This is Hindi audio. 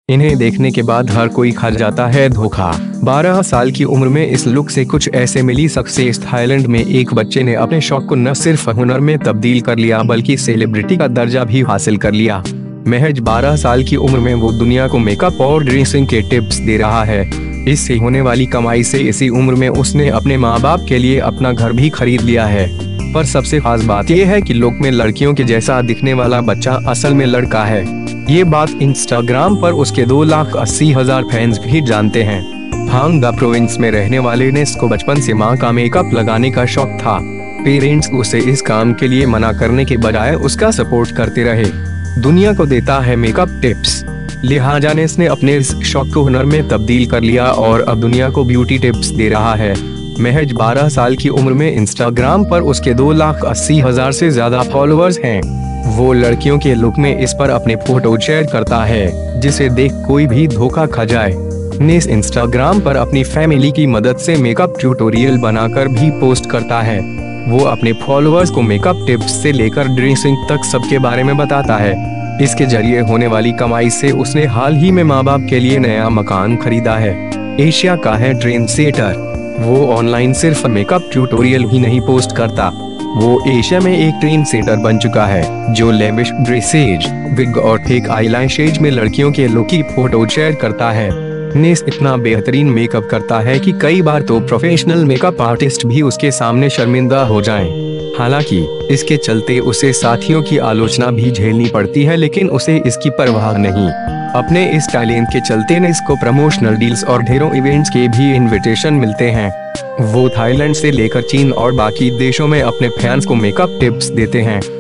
इन्हें देखने के बाद हर कोई खा जाता है धोखा। 12 साल की उम्र में इस लुक से कुछ ऐसे मिली सक्सेस। थाईलैंड में एक बच्चे ने अपने शौक को न सिर्फ हुनर में तब्दील कर लिया बल्कि सेलिब्रिटी का दर्जा भी हासिल कर लिया। महज 12 साल की उम्र में वो दुनिया को मेकअप और ड्रेसिंग के टिप्स दे रहा है। इससे होने वाली कमाई से इसी उम्र में उसने अपने माँ बाप के लिए अपना घर भी खरीद लिया है। पर सबसे खास बात यह है कि लुक में लड़कियों के जैसा दिखने वाला बच्चा असल में लड़का है। ये बात इंस्टाग्राम पर उसके 2,80,000 फैंस भी जानते हैं। हांगा प्रोविंस में रहने वाले नेस को बचपन से माँ का मेकअप लगाने का शौक था। पेरेंट्स उसे इस काम के लिए मना करने के बजाय उसका सपोर्ट करते रहे। दुनिया को देता है मेकअप टिप्स, लिहाजा नेस ने अपने इस शौक को हुनर में तब्दील कर लिया और अब दुनिया को ब्यूटी टिप्स दे रहा है। महज 12 साल की उम्र में इंस्टाग्राम पर उसके 2,80,000 से ज्यादा फॉलोअर्स हैं। वो लड़कियों के लुक में इस पर अपने फोटो शेयर करता है जिसे देख कोई भी धोखा खा जाए। नेस इंस्टाग्राम पर अपनी फैमिली की मदद से मेकअप ट्यूटोरियल बनाकर भी पोस्ट करता है। वो अपने फॉलोअर्स को मेकअप टिप्स से लेकर ड्रेसिंग तक सबके बारे में बताता है। इसके जरिए होने वाली कमाई से उसने हाल ही में माँ बाप के लिए नया मकान खरीदा है। एशिया का है ट्रेंड सेटर। वो ऑनलाइन सिर्फ मेकअप ट्यूटोरियल ही नहीं पोस्ट करता, वो एशिया में एक ट्रेंड सेटर बन चुका है जो लेविश ड्रेसेज, विग और फेक आईलैशेज में लड़कियों के लुक की फोटो शेयर करता है। नेस इतना बेहतरीन मेकअप करता है कि कई बार तो प्रोफेशनल मेकअप आर्टिस्ट भी उसके सामने शर्मिंदा हो जाएं। हालांकि इसके चलते उसे साथियों की आलोचना भी झेलनी पड़ती है, लेकिन उसे इसकी परवाह नहीं। अपने इस टैलेंट के चलते नेस को प्रमोशनल डील्स और ढेरों इवेंट्स के भी इनविटेशन मिलते हैं। वो थाईलैंड से लेकर चीन और बाकी देशों में अपने फैंस को मेकअप टिप्स देते हैं।